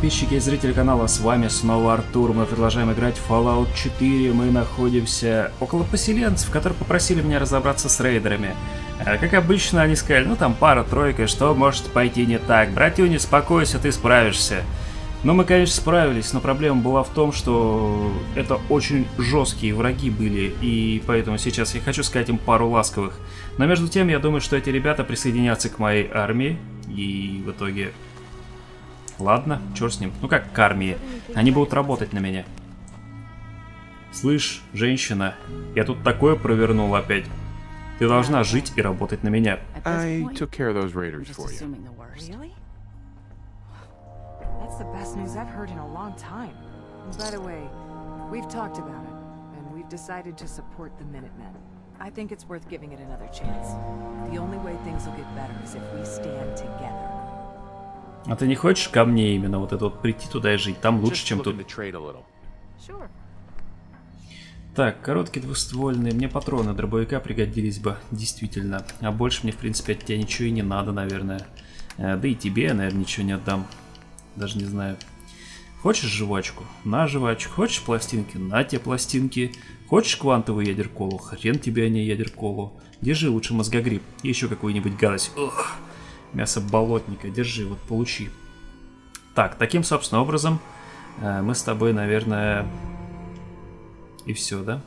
подписчики и зрители канала, с вами снова Артур. Мы продолжаем играть в Fallout 4. Мы находимся около поселенцев, которые попросили меня разобраться с рейдерами. Как обычно, они сказали, ну там пара-тройка, что может пойти не так. Братюня, не успокойся, ты справишься. Ну, мы, конечно, справились, но проблема была в том, что это очень жесткие враги были, и поэтому сейчас я хочу сказать им пару ласковых. Но между тем, я думаю, что эти ребята присоединятся к моей армии, и в итоге... Ладно, черт с ним. Ну как к армии. Они будут работать на меня. Слышь, женщина, я тут такое провернул опять. Ты должна жить и работать на меня. I took care of those raiders for you. Really? That's the best news I've heard in a long time. By the way, we've talked about it, and we've decided to support the Minutemen. I think it's worth giving it another chance. The only way things will get better is if we stand together. А ты не хочешь ко мне именно вот это вот прийти туда и жить? Там лучше, чем тут. Sure. Так, короткие двуствольные. Мне патроны дробовика пригодились бы, действительно. А больше мне, в принципе, от тебя ничего и не надо, наверное. Да и тебе я, наверное, ничего не отдам. Даже не знаю. Хочешь жвачку? На жвачку. Хочешь пластинки? На те пластинки. Хочешь квантовую ядерколу? Хрен тебе, а не ядерколу. Держи лучше мозгогриб. И еще какую-нибудь гадость. Ugh. Мясо болотника. Держи, вот получи. Так, таким, собственно, образом мы с тобой, наверное... И все, да?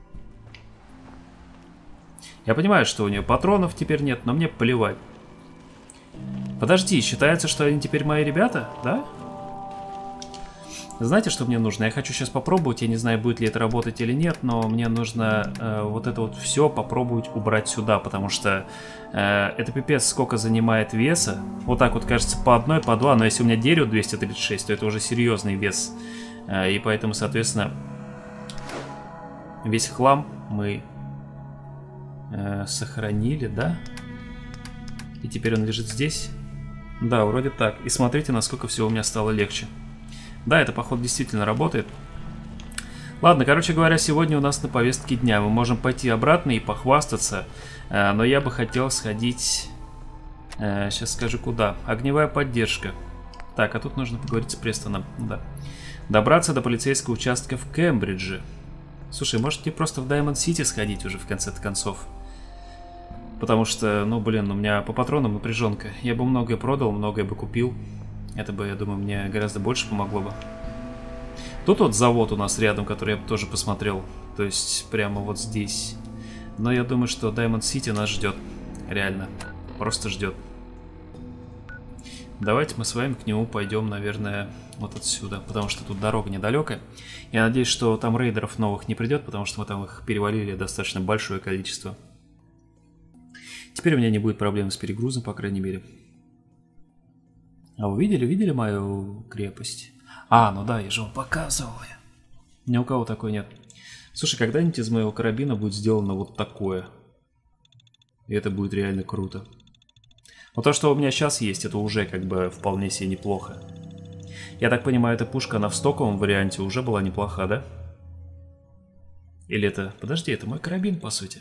Я понимаю, что у нее патронов теперь нет, но мне плевать. Подожди, считается, что они теперь мои ребята, да? Знаете, что мне нужно? Я хочу сейчас попробовать, я не знаю, будет ли это работать или нет, но мне нужно вот это вот все попробовать убрать сюда, потому что это пипец сколько занимает веса. Вот так вот, кажется, по одной, по два, но если у меня дерево 236, то это уже серьезный вес. И поэтому, соответственно, весь хлам мы сохранили, да? И теперь он лежит здесь. Да, вроде так. И смотрите, насколько все у меня стало легче. Да, это, походу, действительно работает. Ладно, короче говоря, сегодня у нас на повестке дня. Мы можем пойти обратно и похвастаться. Но я бы хотел сходить... Сейчас скажу, куда. Огневая поддержка. Так, а тут нужно поговорить с Престоном. Да. Добраться до полицейского участка в Кембридже. Слушай, может мне просто в Даймонд-Сити сходить уже в конце-то концов? Потому что, ну, блин, у меня по патронам напряженка. Я бы многое продал, многое бы купил. Это бы, я думаю, мне гораздо больше помогло бы. Тут вот завод у нас рядом, который я бы тоже посмотрел. То есть, прямо вот здесь. Но я думаю, что Даймонд-Сити нас ждет. Реально. Просто ждет. Давайте мы с вами к нему пойдем, наверное, вот отсюда. Потому что тут дорога недалекая. Я надеюсь, что там рейдеров новых не придет, потому что мы там их перевалили достаточно большое количество. Теперь у меня не будет проблем с перегрузом, по крайней мере. А вы видели мою крепость? А, ну да, я же вам показывал. Ни у кого такой нет. Слушай, когда-нибудь из моего карабина будет сделано вот такое. И это будет реально круто. Но то, что у меня сейчас есть, это уже как бы вполне себе неплохо. Я так понимаю, эта пушка, она в стоковом варианте уже была неплоха, да? Или это... Подожди, это мой карабин, по сути.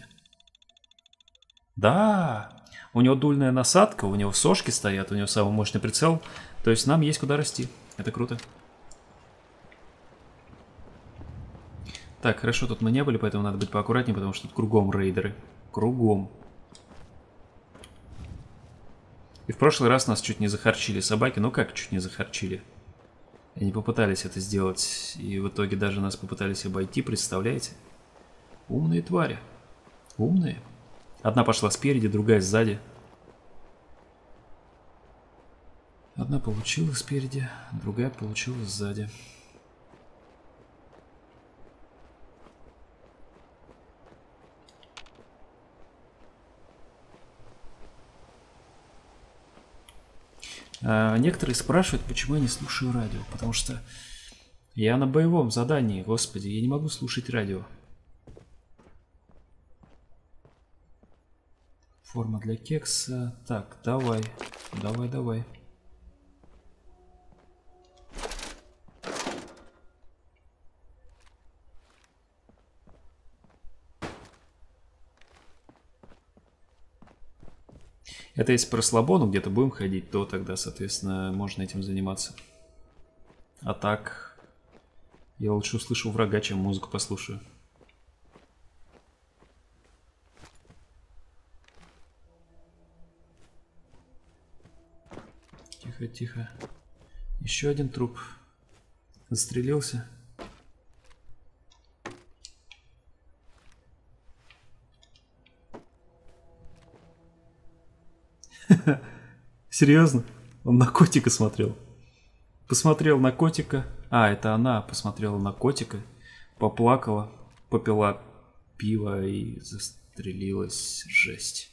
Да, у него дульная насадка, у него сошки стоят, у него самый мощный прицел. То есть нам есть куда расти. Это круто. Так, хорошо, тут мы не были, поэтому надо быть поаккуратнее, потому что тут кругом рейдеры. Кругом. И в прошлый раз нас чуть не захарчили собаки. Ну как чуть не захарчили? Они попытались это сделать, и в итоге даже нас попытались обойти, представляете? Умные твари. Умные. Одна пошла спереди, другая сзади. Одна получила спереди, другая получила сзади. Некоторые спрашивают, почему я не слушаю радио. Потому что я на боевом задании, господи, я не могу слушать радио. Форма для кекса. Так, давай. Давай. Это если по расслабону где-то будем ходить, то тогда, соответственно, можно этим заниматься. А так, я лучше услышу врага, чем музыку послушаю. Тихо, тихо. Еще один труп. Застрелился. Серьезно? Он на котика смотрел. Посмотрел на котика. А, это она посмотрела на котика. Поплакала. Попила пиво и застрелилась. Жесть.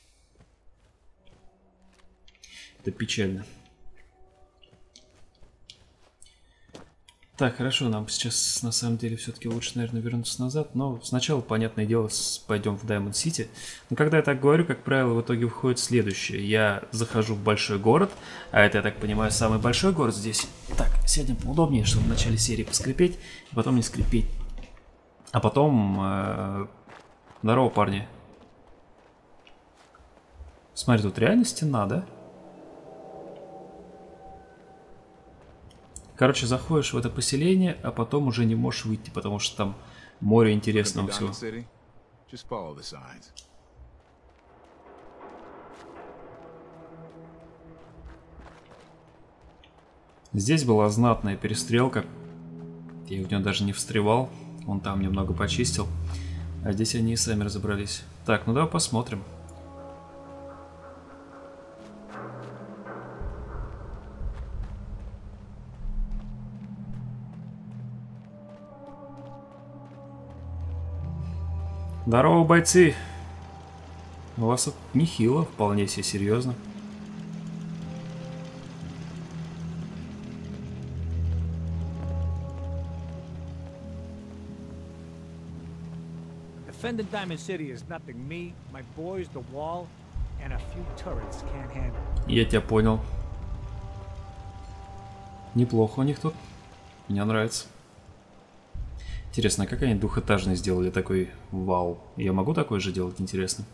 Это печально. Так, хорошо, нам сейчас на самом деле все-таки лучше, наверное, вернуться назад. Но сначала, понятное дело, пойдем в Diamond City. Но когда я так говорю, как правило, в итоге выходит следующее. Я захожу в большой город, а это, я так понимаю, самый большой город здесь. Так, сядем поудобнее, чтобы в начале серии поскрипеть, и потом не скрипеть. А потом... Здорово, парни. Смотри, тут реально стена, да? Короче, заходишь в это поселение, а потом уже не можешь выйти, потому что там море интересного всего. Здесь была знатная перестрелка. Я в нее даже не встревал. Он там немного почистил. А здесь они и сами разобрались. Так, ну давай посмотрим. Здорово, бойцы! У вас тут нехило, вполне себе серьезно. Defending Diamond City is nothing me, my boys, the wall, and a few turrets can't handle. Я тебя понял. Неплохо у них тут. Мне нравится. Интересно, как они двухэтажный сделали такой вал? Я могу такой же делать, интересно?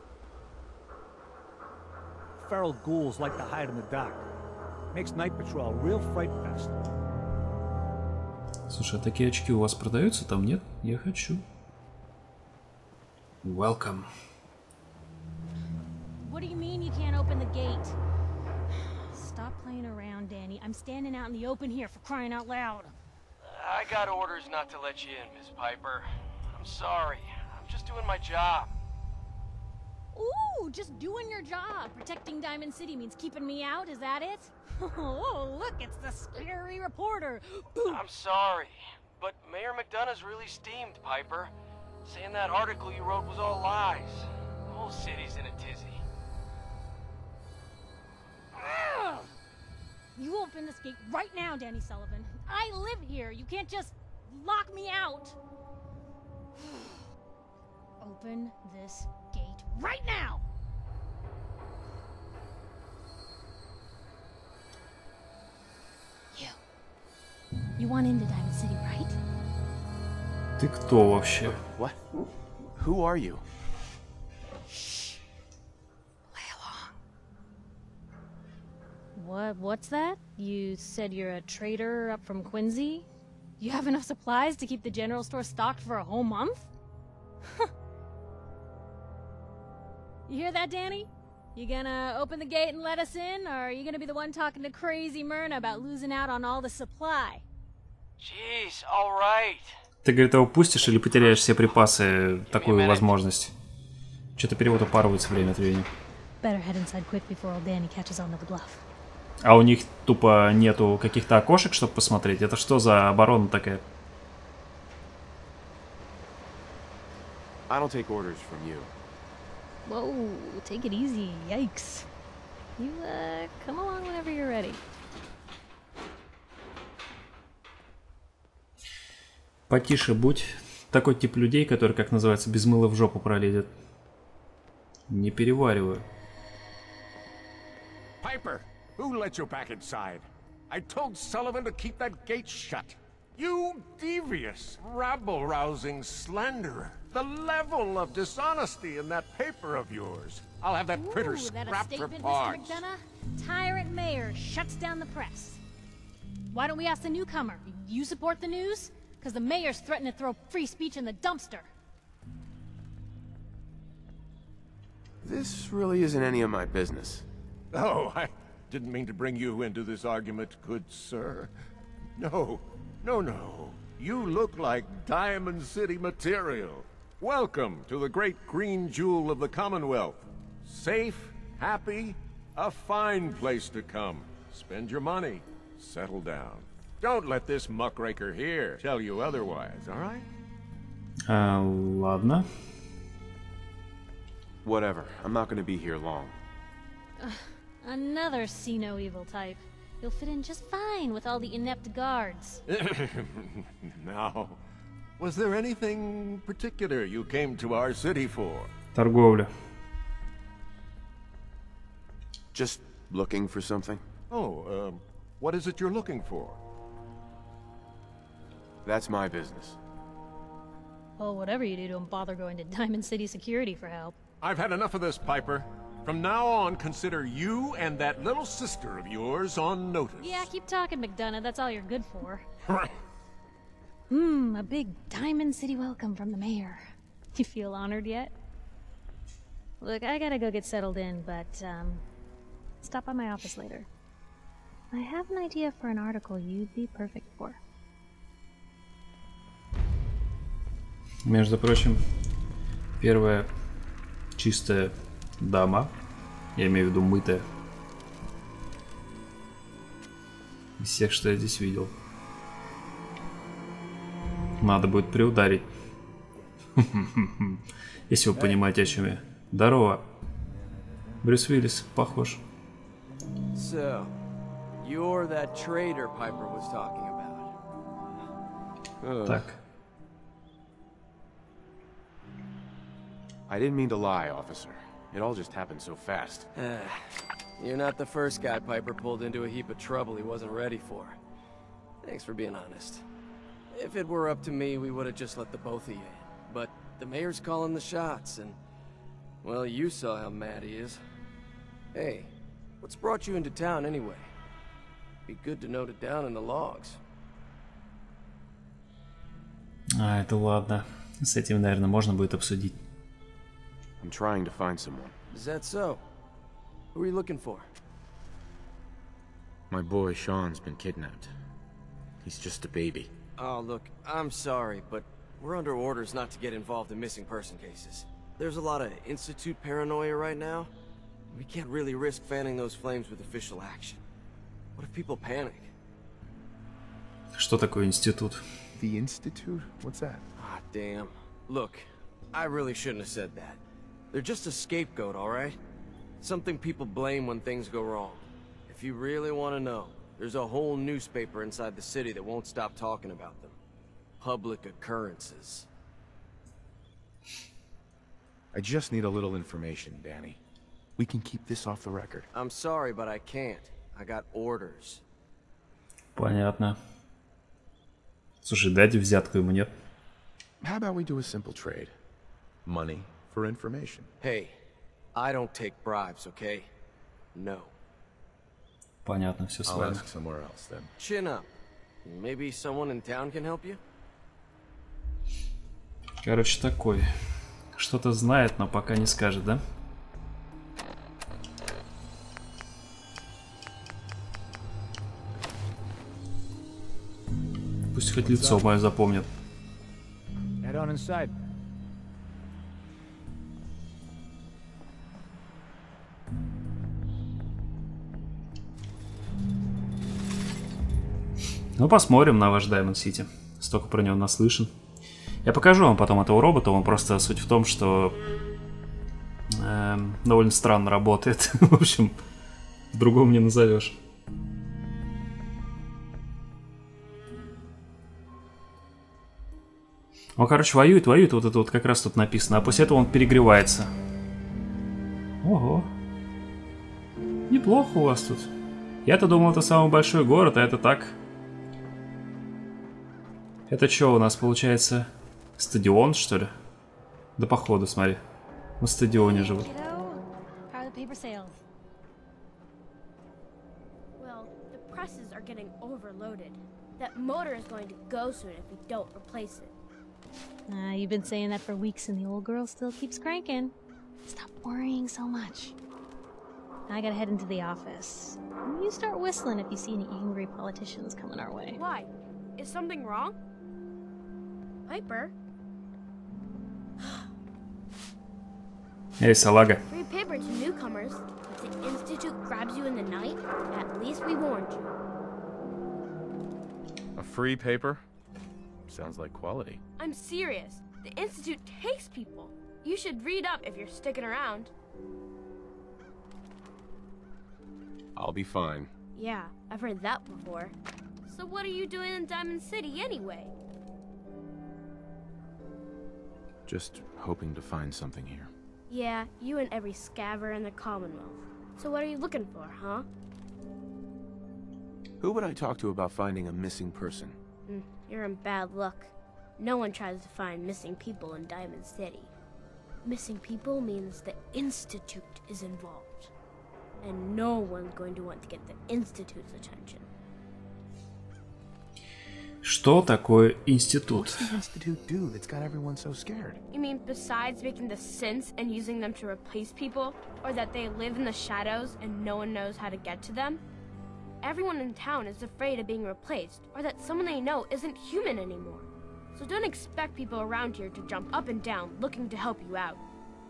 Feral ghouls like to hide in the dark. Makes night patrol a real fright fest. Слушай, а такие очки у вас продаются? Там нет? Я хочу. Welcome. What do you mean you can't open the gate? Stop playing around, Danny. I'm standing out in the open here for crying out loud. I got orders not to let you in, Miss Piper. I'm sorry. I'm just doing my job. Ooh, just doing your job. Protecting Diamond City means keeping me out, is that it? Oh, look, it's the scary reporter. I'm sorry, but Mayor McDonough's really steamed, Piper. Saying that article you wrote was all lies. The whole city's in a tizzy. You open this gate right now, Danny Sullivan. I live here. You can't just lock me out. Open this gate right now. You want into Diamond City, right? Ты кто вообще? What? Who are you? Play along. What's that? You said you're a trader up from Quincy? You have enough supplies to keep the general store stocked for a whole month? You hear that, Danny? You gonna open the gate and let us in, or are you gonna be the one talking to crazy Myrna about losing out on all the supply? Jeez, all right. Ты, говорит, его упустишь или потеряешь все припасы, такую возможность? Что-то перевод упарывается время от времени. А у них тупо нету каких-то окошек, чтобы посмотреть? Это что за оборона такая? I don't take orders from you. Whoa, take it easy. Yikes. You, come along whenever you're ready. Потише будь. Такой тип людей, который, как называется, без мыла в жопу пролезет. Не перевариваю. Piper, who let you back inside? I told Sullivan to keep that gate shut. You devious, rabble-rousing slanderer. The level of dishonesty in that paper of yours. I'll have that printer scrapped for parts. Mr. McDonough? Tyrant mayor shuts down the press. Why don't we ask the newcomer? You support the news? Because the mayor's threatened to throw free speech in the dumpster. This really isn't any of my business. Oh, I didn't mean to bring you into this argument, good sir. No, no, no. You look like Diamond City material. Welcome to the great green jewel of the Commonwealth. Safe, happy, a fine place to come. Spend your money, settle down. Don't let this muckraker here tell you otherwise, all right? Ладно. Whatever. I'm not gonna be here long. Another see no evil type. You'll fit in just fine with all the inept guards. Now, was there anything particular you came to our city for? Торговля. Just looking for something. Oh, what is it you're looking for? That's my business. Well, whatever you do, don't bother going to Diamond City Security for help. I've had enough of this, Piper. From now on, consider you and that little sister of yours on notice. Yeah, keep talking, McDonough. That's all you're good for. A big Diamond City welcome from the mayor. You feel honored yet? Look, I gotta go get settled in, but, stop by my office later. I have an idea for an article you'd be perfect for. Между прочим, первая чистая дама, я имею в виду мытая, из всех, что я здесь видел. Надо будет приударить. Если вы понимаете, о чем я. Здорово. Брюс Уиллис, похож. So, you're that traitor Piper was talking about. Так. I didn't mean to lie, officer. It all just happened so fast. You're not the first guy Piper pulled into a heap of trouble he wasn't ready for. Thanks for being honest. If it were up to me, we would have just let the both of you in. But the mayor's calling the shots, and... well, you saw how mad he is. Hey, what's brought you into town anyway? Be good to note it down in the logs. А, это ладно. С этим, наверное, можно будет обсудить. I'm trying to find someone. Is that so? Who are you looking for? My boy Sean's been kidnapped. He's just a baby. Oh, look, I'm sorry, but we're under orders not to get involved in missing person cases. There's a lot of Institute paranoia right now. We can't really risk fanning those flames with official action. What if people panic? Что такое институт? The Institute? What's that? Ah, damn. Look, I really shouldn't have said that. They're just a scapegoat, alright? Something people blame when things go wrong. If you really want to know, there's a whole newspaper inside the city that won't stop talking about them. Public occurrences. I just need a little information, Danny. We can keep this off the record. I'm sorry, but I can't. I got orders. Понятно. Слушай, дайте взятку ему, нет? How about we do a simple trade? Money for information. Hey, I don't take bribes, okay? No. Понятно, все с I'll вами. ask somewhere else then. Chin up. Maybe someone in town can help you? Короче, такой. Что-то знает, но пока не скажет, да? Пусть хоть лицо мое запомнит. Head on inside. Ну, посмотрим на ваш Diamond City. Столько про него наслышан. Я покажу вам потом этого робота. Он просто суть в том, что довольно странно работает. В общем, другого не назовешь. Он, короче, воюет, вот это вот как раз тут написано. А после этого он перегревается. Ого. Неплохо у вас тут. Я-то думал, это самый большой город, а это так. Это что у нас получается? Стадион, что ли? Да походу, смотри. На стадионе живут. How are the paper sales? Well, the presses are getting overloaded. That motor is going to go soon if we don't replace it. You've been saying that for weeks and the old girl still keeps cranking. Stop worrying so much. I gotta head into the office. You start whistling if you see any angry politicians coming our way. Why? Is something wrong? Piper? Эй, салага. Free paper to newcomers. If the Institute grabs you in the night, at least we warned you. A free paper? Sounds like quality. I'm serious. The Institute takes people. You should read up if you're sticking around. I'll be fine. Yeah, I've heard that before. So what are you doing in Diamond City anyway? Just hoping to find something here. Yeah, you and every scaver in the Commonwealth. So what are you looking for, huh? Who would I talk to about finding a missing person? You're in bad luck. No one tries to find missing people in Diamond City. Missing people means the Institute is involved. And no one's going to want to get the Institute's attention. Что такое институт? What's the Institute do that's got everyone so scared? You mean besides making the synths and using them to replace people? Or that they live in the shadows and no one knows how to get to them? Everyone in town is afraid of being replaced, or that someone they know isn't human anymore. So don't expect people around here to jump up and down looking to help you out.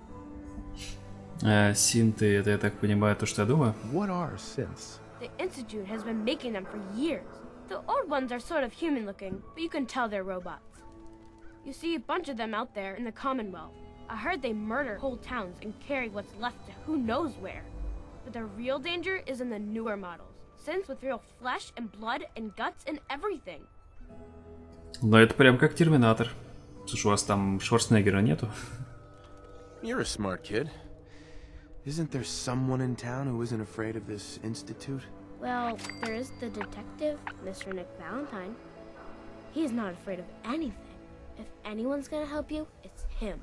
Синты, это, я так понимаю, то, что я думаю? What are synths? The Institute has been making them for years. The old ones are sort of human-looking, but you can tell they're robots. You see a bunch of them out there in the Commonwealth. I heard they murder whole towns and carry what's left to who knows where. But the real danger is in the newer models. Synths with real flesh and blood and guts and everything. Ну, это прям как Терминатор. Слушай, у вас там Шварценеггера нету? You're a smart kid. Isn't there someone in town who isn't afraid of this Institute? Well, there is the detective, Mr. Nick Valentine. He's not afraid of anything. If anyone's gonna help you, it's him.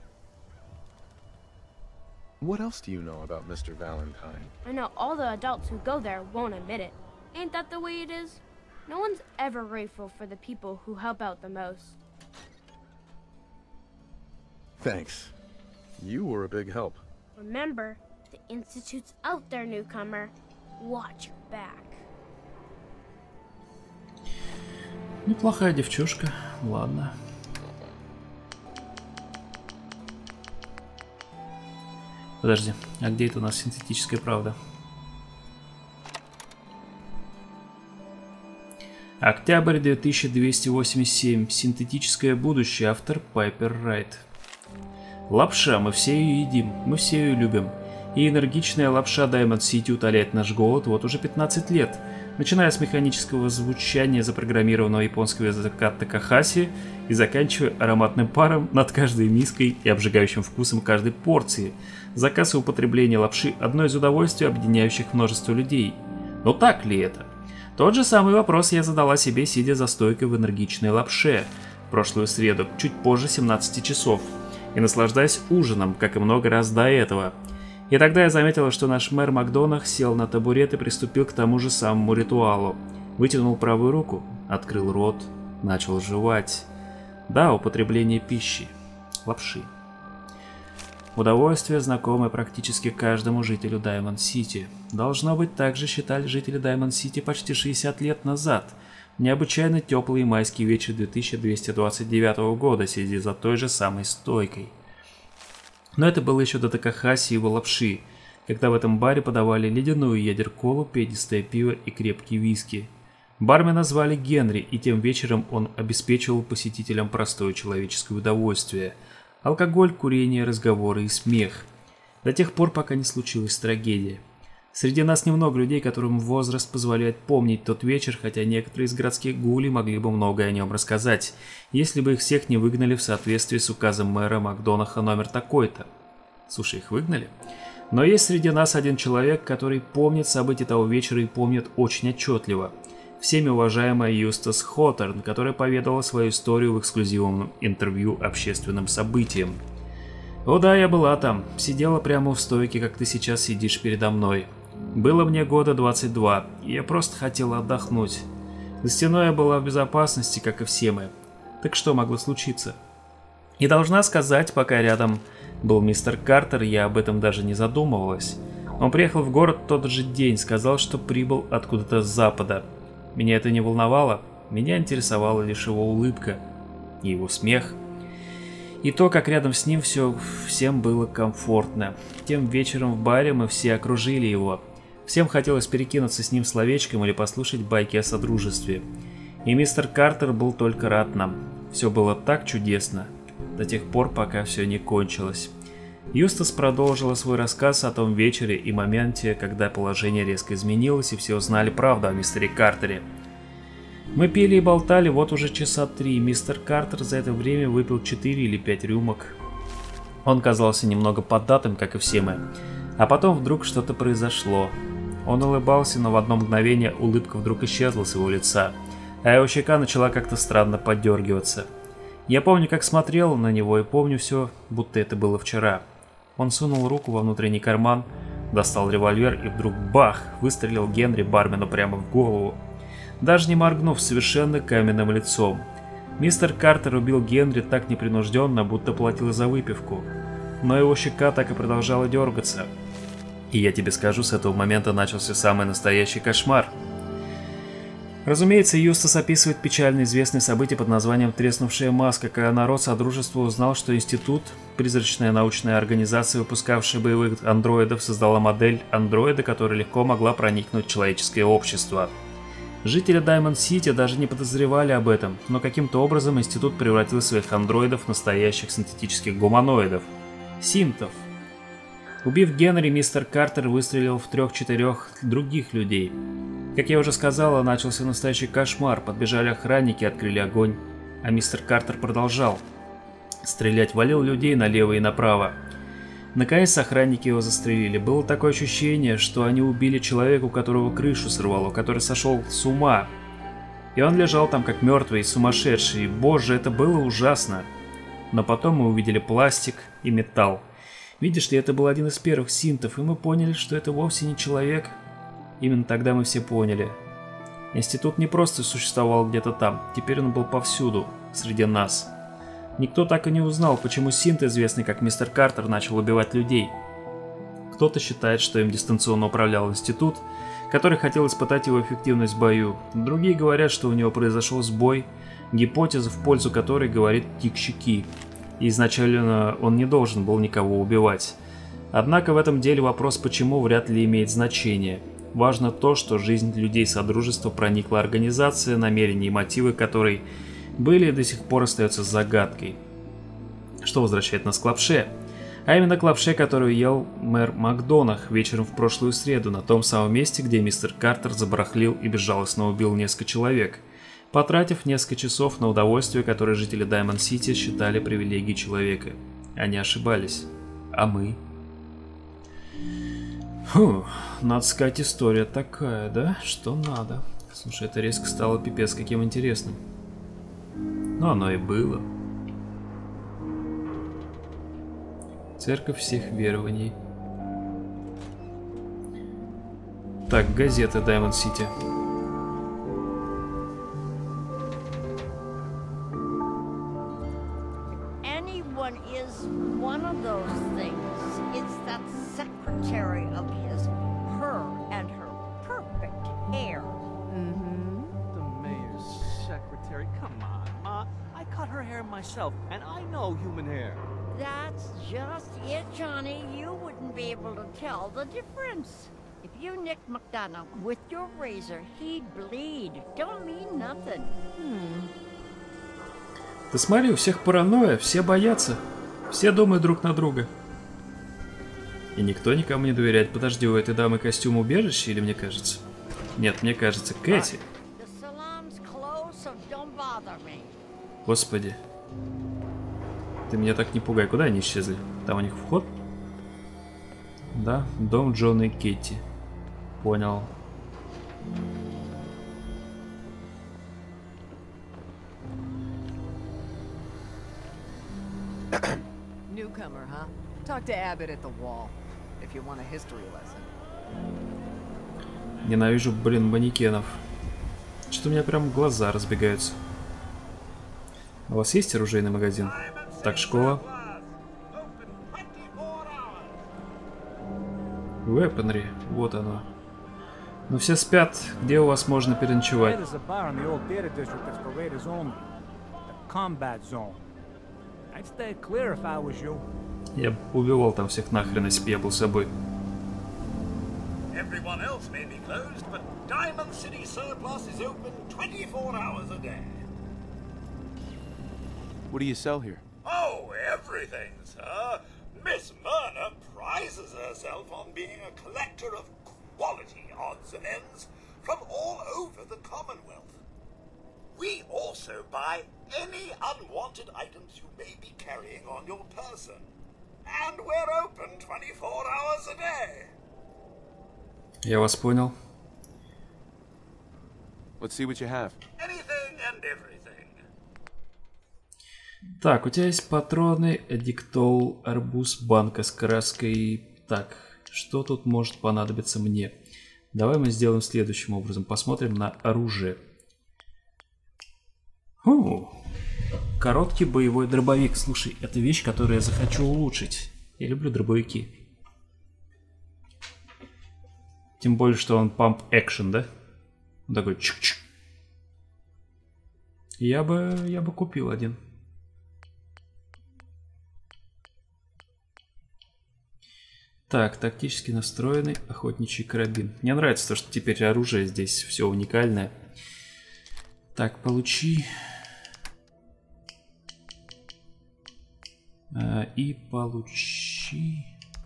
What else do you know about Mr. Valentine? I know all the adults who go there won't admit it. Ain't that the way it is? No one's ever grateful for the people who help out the most. Thanks. You were a big help. Remember, the Institute's out there, newcomer. Watch your back. Неплохая девчушка. Ладно. Подожди, а где это у нас синтетическая правда? Октябрь 2287. Синтетическое будущее. Автор Пайпер Райт. Лапша. Мы все ее едим. Мы все ее любим. И энергичная лапша Diamond City утоляет наш голод вот уже 15 лет. Начиная с механического звучания запрограммированного японского языка Такахаси и заканчивая ароматным паром над каждой миской и обжигающим вкусом каждой порции. Заказ и употребление лапши – одно из удовольствий, объединяющих множество людей. Но так ли это? Тот же самый вопрос я задала себе, сидя за стойкой в энергичной лапше в прошлую среду, чуть позже 17 часов, и наслаждаясь ужином, как и много раз до этого. И тогда я заметила, что наш мэр Макдонах сел на табурет и приступил к тому же самому ритуалу. Вытянул правую руку, открыл рот, начал жевать. Да, употребление пищи. Лапши. Удовольствие, знакомое практически каждому жителю Даймонд-Сити. Должно быть, так же считали жители Даймонд-Сити почти 60 лет назад. В необычайно теплый майский вечер 2229 года, сидя за той же самой стойкой. Но это было еще до Такахаси и его лапши, когда в этом баре подавали ледяную ядер-колу, пенистое пиво и крепкий виски. Бармена звали Генри, и тем вечером он обеспечивал посетителям простое человеческое удовольствие – алкоголь, курение, разговоры и смех. До тех пор, пока не случилась трагедия. Среди нас немного людей, которым возраст позволяет помнить тот вечер, хотя некоторые из городских гулей могли бы многое о нем рассказать, если бы их всех не выгнали в соответствии с указом мэра Макдонаха номер такой-то. Слушай, их выгнали? Но есть среди нас один человек, который помнит события того вечера и помнит очень отчетливо. Всеми уважаемая Юстас Хоторн, которая поведала свою историю в эксклюзивном интервью общественным событиям. О да, я была там. Сидела прямо в стойке, как ты сейчас сидишь передо мной. Было мне года 22, и я просто хотел отдохнуть. За стеной я была в безопасности, как и все мы. Так что могло случиться? И должна сказать, пока рядом был мистер Картер, я об этом даже не задумывалась. Он приехал в город в тот же день, сказал, что прибыл откуда-то с запада. Меня это не волновало, меня интересовала лишь его улыбка и его смех. И то, как рядом с ним всем было комфортно. Тем вечером в баре мы все окружили его. Всем хотелось перекинуться с ним словечком или послушать байки о содружестве. И мистер Картер был только рад нам. Все было так чудесно, до тех пор, пока все не кончилось. Юстас продолжила свой рассказ о том вечере и моменте, когда положение резко изменилось и все узнали правду о мистере Картере. Мы пили и болтали вот уже часа 3. Мистер Картер за это время выпил 4 или 5 рюмок. Он казался немного поддатым, как и все мы. А потом вдруг что-то произошло. Он улыбался, но в одно мгновение улыбка вдруг исчезла с его лица, а его щека начала как-то странно поддергиваться. Я помню, как смотрел на него, и помню все, будто это было вчера. Он сунул руку во внутренний карман, достал револьвер и вдруг бах! Выстрелил Генри бармену прямо в голову, даже не моргнув, совершенно каменным лицом. Мистер Картер убил Генри так непринужденно, будто платил за выпивку. Но его щека так и продолжала дергаться. И я тебе скажу, с этого момента начался самый настоящий кошмар. Разумеется, Юстас описывает печально известное событие под названием «Треснувшая маска», когда народ Содружества узнал, что Институт, призрачная научная организация, выпускавшая боевых андроидов, создала модель андроида, которая легко могла проникнуть в человеческое общество. Жители Даймонд-Сити даже не подозревали об этом, но каким-то образом Институт превратил своих андроидов в настоящих синтетических гуманоидов – синтов. Убив Генри, мистер Картер выстрелил в 3-4 других людей. Как я уже сказала, начался настоящий кошмар, подбежали охранники и открыли огонь. А мистер Картер продолжал стрелять, валил людей налево и направо. Наконец охранники его застрелили. Было такое ощущение, что они убили человека, у которого крышу сорвало, который сошел с ума. И он лежал там как мертвый, сумасшедший. Боже, это было ужасно. Но потом мы увидели пластик и металл. Видишь ли, это был один из первых синтов, и мы поняли, что это вовсе не человек. Именно тогда мы все поняли. Институт не просто существовал где-то там, теперь он был повсюду, среди нас. Никто так и не узнал, почему синт, известный как мистер Картер, начал убивать людей. Кто-то считает, что им дистанционно управлял институт, который хотел испытать его эффективность в бою. Другие говорят, что у него произошел сбой, гипотеза, в пользу которой говорит тик щеки. И изначально он не должен был никого убивать. Однако в этом деле вопрос «почему» вряд ли имеет значение. Важно то, что жизнь людей Содружества проникла организация, намерения и мотивы которой были и до сих пор остаются загадкой. Что возвращает нас к лапше. А именно к лапше, которую ел мэр Макдонах вечером в прошлую среду, на том самом месте, где мистер Картер забарахлил и безжалостно убил несколько человек, потратив несколько часов на удовольствие, которое жители Даймонд-Сити считали привилегией человека. Они ошибались. А мы? Фу, надо сказать, история такая, да? Что надо. Слушай, это резко стало пипец каким интересным. Ну, оно и было. Церковь всех верований. Так, газета Даймонд-Сити. Anyone is one of those things. It's that secretary of his, her and her perfect hair. Mm-hmm. The mayor's secretary. Come on, Ma. I cut her hair myself, and I know human hair. That's just it, Johnny. You wouldn't be able to tell the difference. If you nicked McDonough with your razor, he'd bleed. Don't mean nothing. Ты смотри, у всех паранойя, все боятся. Все думают друг на друга. И никто никому не доверяет. Подожди, у этой дамы костюм убежище, или мне кажется? Нет, мне кажется, Кэти. Господи. Ты меня так не пугай. Куда они исчезли? Там у них вход? Да, дом Джона и Кэти. Понял. Newcomer, huh? Talk to Abbott at the wall, if you want a history lesson. Ненавижу, блин, манекенов. Что-то у меня прям глаза разбегаются. У вас есть оружейный магазин? Так, школа. Weaponry, вот оно. Ну все спят, где у вас можно переночевать? Я бы убивал там всех нахрен, если бы я был собой. Everyone else may be closed, but Diamond City Surplus is open 24 hours a day. What do you sell here? Oh, everything, sir. Miss Myrna prizes herself on being a collector of quality odds and ends from all over the Commonwealth. We also buy any unwanted items you may be carrying on your person. And we're open 24 hours a day. Я вас понял. Let's see what you have. Anything and everything. Так, у тебя есть патроны, диктол, арбуз, банка с краской. Так, что тут может понадобиться мне? Давай мы сделаем следующим образом. Посмотрим на оружие. Короткий боевой дробовик. Слушай, это вещь, которую я захочу улучшить. Я люблю дробовики. Тем более, что он pump action, да? Он такой чик-чик. Я бы купил один. Так, тактически настроенный охотничий карабин. Мне нравится то, что теперь оружие здесь все уникальное. Так, получи. И получи.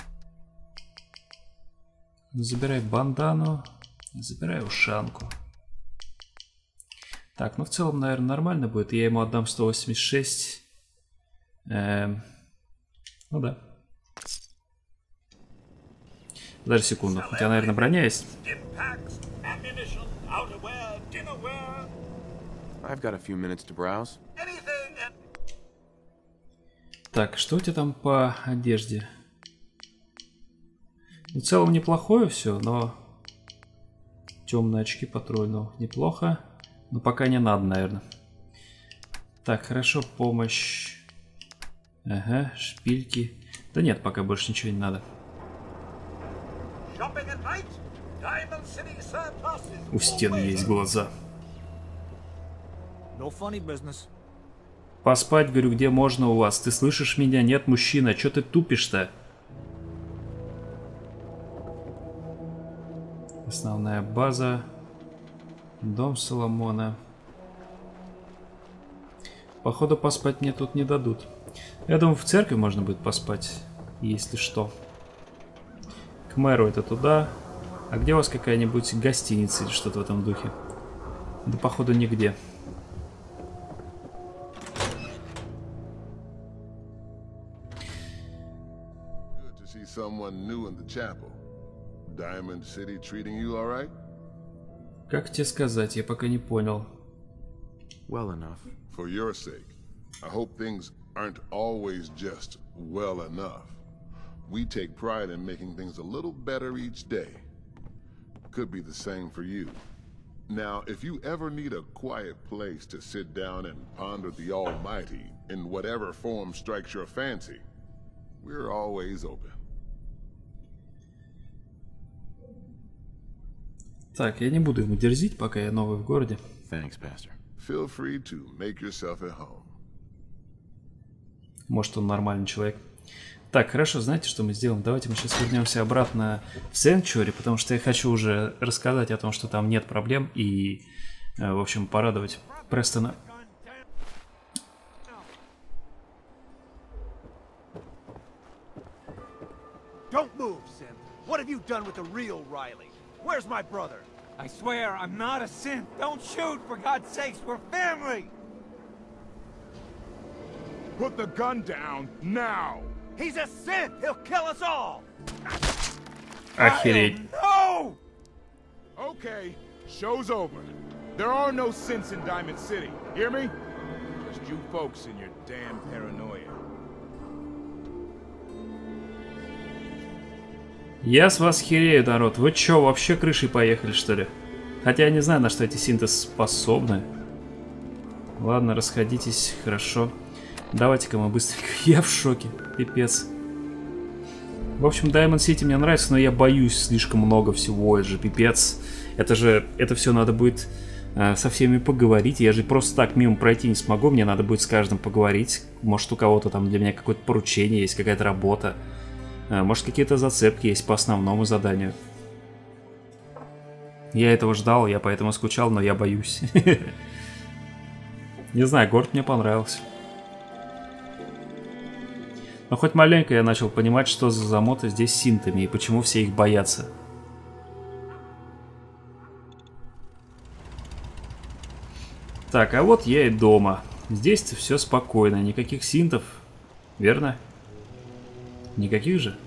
Забирай бандану. Забирай ушанку. Так, ну в целом, наверное, нормально будет. Я ему отдам 186. Ну да. Даже секунду. У тебя, наверное, броня есть? I've got a few minutes to browse. Так, что у тебя там по одежде? В целом неплохое все, но темные очки патрульного неплохо, но пока не надо, наверное. Так, хорошо, помощь. Ага, шпильки. Да нет, пока больше ничего не надо. У стены есть глаза. Поспать, говорю, где можно у вас? Ты слышишь меня? Нет, мужчина, что ты тупишь-то? Основная база. Дом Соломона. Походу, поспать мне тут не дадут. Я думаю, в церкви можно будет поспать, если что. К мэру это туда. А где у вас какая-нибудь гостиница или что-то в этом духе? Да, походу, нигде. Good to see someone new in the chapel. Diamond City treating you all right? Как тебе сказать, я пока не понял. Well enough. For your sake, I hope things aren't always just well enough. We take pride in making things a little better each day. Could be the same for you. Now, if you ever need a quiet place to sit down and ponder the Almighty in whatever form strikes your fancy, we're always open. Так, я не буду ему дерзить, пока я новый в городе. Thanks, Pastor. Feel free to make yourself at home. Может, он нормальный человек. Так, хорошо, знаете, что мы сделаем? Давайте мы сейчас вернемся обратно в Сенчури, потому что я хочу уже рассказать о том, что там нет проблем и, в общем, порадовать Престона. Don't move, Sim. What have you done with the real Riley? Where's my brother? I swear I'm not a synth. Don't shoot, for God's sakes. We're family. Put the gun down now! He's a synth! He'll kill us all! Охереть. No! Okay, show's over. There are no synths in Diamond City. Hear me? Just you folks and your damn paranoia. Я с вас херею, народ. Вы чё, вообще крышей поехали, что ли? Хотя я не знаю, на что эти синты способны. Ладно, расходитесь, хорошо. Давайте-ка мы быстренько. Я в шоке, пипец. В общем, Diamond City мне нравится, но я боюсь слишком много всего. Это же пипец. Это все надо будет со всеми поговорить. Я же просто так мимо пройти не смогу. Мне надо будет с каждым поговорить. Может, у кого-то там для меня какое-то поручение есть, какая-то работа. Может, какие-то зацепки есть по основному заданию. Я этого ждал, я поэтому скучал, но я боюсь. Не знаю, город мне понравился. Но хоть маленько я начал понимать, что за замота здесь с синтами и почему все их боятся. Так, а вот я и дома. Здесь-то все спокойно, никаких синтов, верно? Никаких же?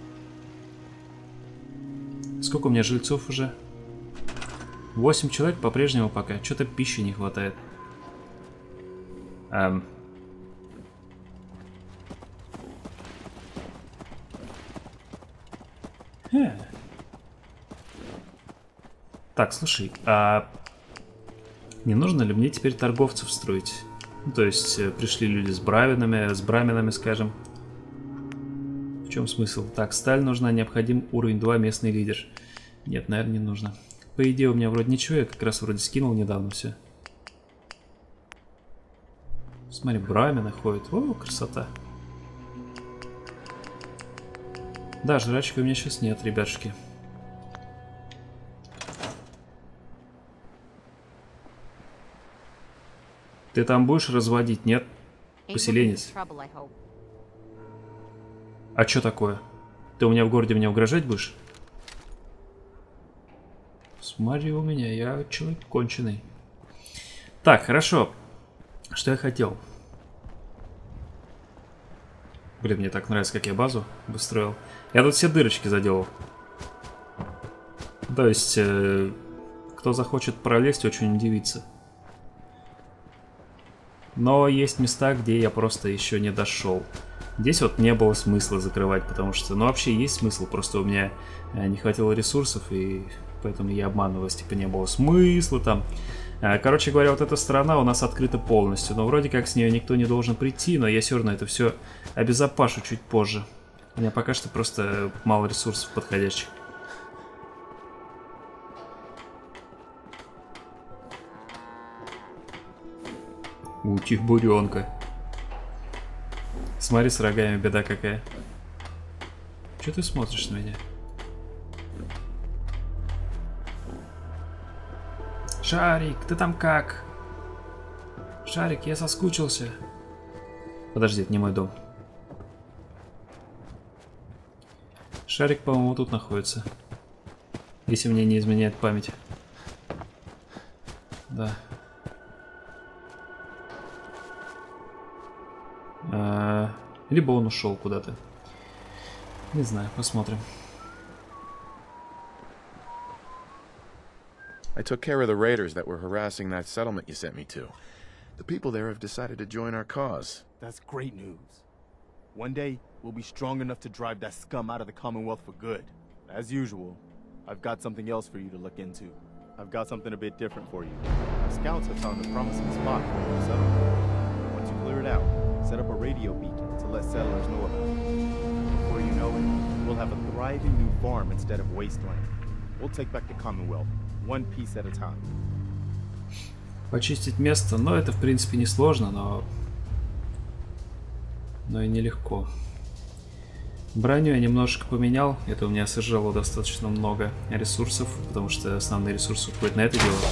Сколько у меня жильцов уже? 8 человек по-прежнему пока. Что-то пищи не хватает. Так, слушай, а не нужно ли мне теперь торговцев строить? Ну, то есть пришли люди с браминами, скажем. В чем смысл? Так, сталь нужна, необходим уровень 2, местный лидер. Нет, наверное, не нужно. По идее, у меня вроде ничего, я как раз вроде скинул недавно все. Смотри, брамины ходят. О, красота. Да, жрачки у меня сейчас нет, ребятушки. Ты там будешь разводить, нет? Поселенец. А что такое? Ты у меня в городе мне угрожать будешь? Смотри у меня, я человек конченый. Так, хорошо. Что я хотел? Блин, мне так нравится, как я базу обустроил. Я тут все дырочки заделал. То есть, кто захочет пролезть, очень удивится. Но есть места, где я просто еще не дошел. Здесь вот не было смысла закрывать, потому что... Ну, вообще есть смысл, просто у меня не хватило ресурсов, и поэтому я обманываюсь, типа не было смысла там. Короче говоря, вот эта сторона у нас открыта полностью, но вроде как с нее никто не должен прийти, но я все равно это все обезопашу чуть позже. У меня пока что просто мало ресурсов подходящих. Утих буренка. Смотри, с рогами беда какая. Че ты смотришь на меня? Шарик, ты там как? Шарик, я соскучился. Подожди, это не мой дом. Шарик, по-моему, тут находится. Если мне не изменяет память. Да. Либо он ушел куда-то. Не знаю, посмотрим. I took care of the raiders that were harassing that settlement you sent me to. The people there have decided to join our cause. That's great news. One day, we'll be strong enough to drive that scum out of the Commonwealth for good. As usual, I've got something else for you to look into. I've got something a bit different for you. Our scouts have found a promising spot for the settlement. Once you clear it out, set up a radio beacon to let settlers know about it. Before you know it, we'll have a thriving new farm instead of wasteland. We'll take back the Commonwealth, one piece at a time. Почистить место, но это в принципе не сложно, но и нелегко. Броню я немножко поменял, это у меня сожрало достаточно много ресурсов, потому что основные ресурсы уходят на это дело.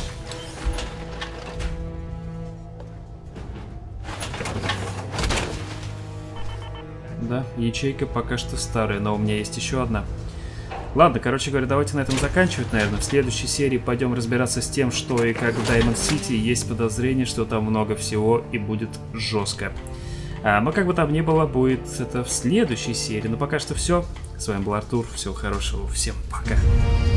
Да, ячейка пока что старая, но у меня есть еще одна. Ладно, короче говоря, давайте на этом заканчивать, наверное. В следующей серии пойдем разбираться с тем, что и как в Diamond City. Есть подозрение, что там много всего и будет жестко. Но как бы там ни было, будет это в следующей серии. Но пока что все. С вами был Артур. Всего хорошего. Всем пока.